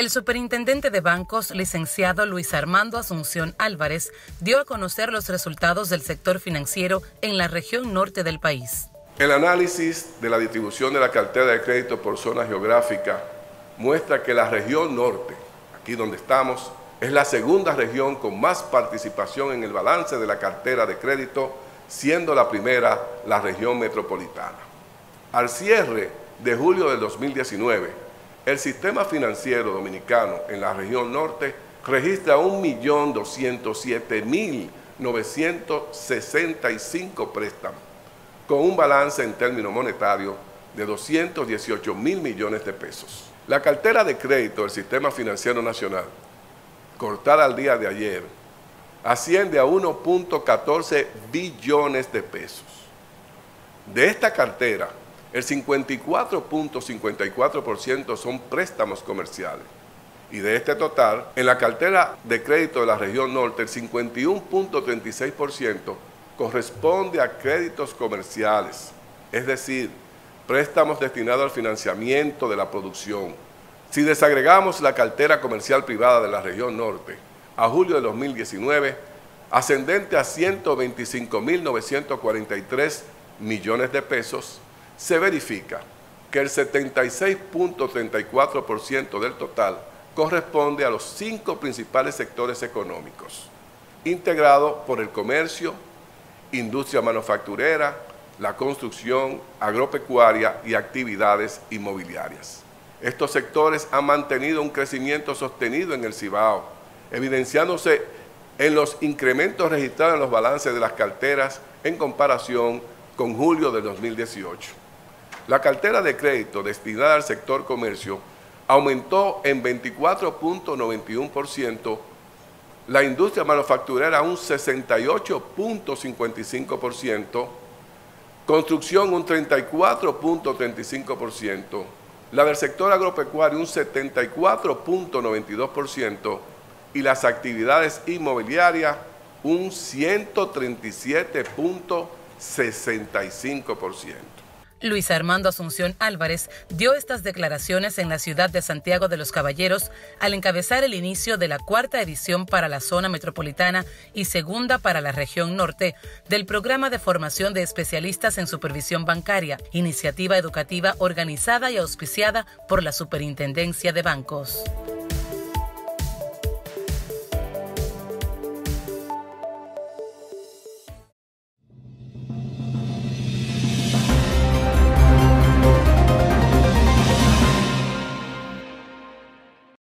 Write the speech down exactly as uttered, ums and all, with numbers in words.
El superintendente de bancos, licenciado Luis Armando Asunción Álvarez, dio a conocer los resultados del sector financiero en la región norte del país. El análisis de la distribución de la cartera de crédito por zona geográfica muestra que la región norte, aquí donde estamos, es la segunda región con más participación en el balance de la cartera de crédito, siendo la primera la región metropolitana. Al cierre de julio del dos mil diecinueve, el sistema financiero dominicano en la región norte registra un millón doscientos siete mil novecientos sesenta y cinco préstamos, con un balance en términos monetarios de doscientos dieciocho mil millones de pesos. La cartera de crédito del sistema financiero nacional, cortada al día de ayer, asciende a uno punto catorce billones de pesos. De esta cartera, el cincuenta y cuatro punto cincuenta y cuatro por ciento son préstamos comerciales. Y de este total, en la cartera de crédito de la región norte, el cincuenta y uno punto treinta y seis por ciento corresponde a créditos comerciales, es decir, préstamos destinados al financiamiento de la producción. Si desagregamos la cartera comercial privada de la región norte, a julio de dos mil diecinueve, ascendente a ciento veinticinco mil novecientos cuarenta y tres millones de pesos, se verifica que el setenta y seis punto treinta y cuatro por ciento del total corresponde a los cinco principales sectores económicos, integrados por el comercio, industria manufacturera, la construcción, agropecuaria y actividades inmobiliarias. Estos sectores han mantenido un crecimiento sostenido en el Cibao, evidenciándose en los incrementos registrados en los balances de las carteras en comparación con julio de dos mil dieciocho. La cartera de crédito destinada al sector comercio aumentó en veinticuatro punto noventa y uno por ciento, la industria manufacturera un sesenta y ocho punto cincuenta y cinco por ciento, construcción un treinta y cuatro punto treinta y cinco por ciento, la del sector agropecuario un setenta y cuatro punto noventa y dos por ciento y las actividades inmobiliarias un ciento treinta y siete punto sesenta y cinco por ciento. Luis Armando Asunción Álvarez dio estas declaraciones en la ciudad de Santiago de los Caballeros al encabezar el inicio de la cuarta edición para la zona metropolitana y segunda para la región norte del programa de formación de especialistas en supervisión bancaria, iniciativa educativa organizada y auspiciada por la Superintendencia de Bancos.